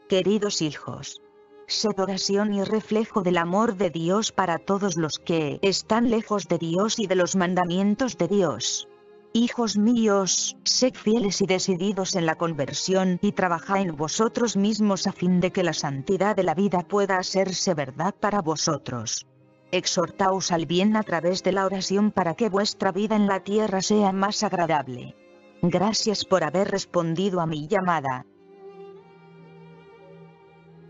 Queridos hijos, sed oración y reflejo del amor de Dios para todos los que están lejos de Dios y de los mandamientos de Dios. Hijos míos, sed fieles y decididos en la conversión y trabajad en vosotros mismos a fin de que la santidad de la vida pueda hacerse verdad para vosotros. Exhortaos al bien a través de la oración para que vuestra vida en la tierra sea más agradable. Gracias por haber respondido a mi llamada.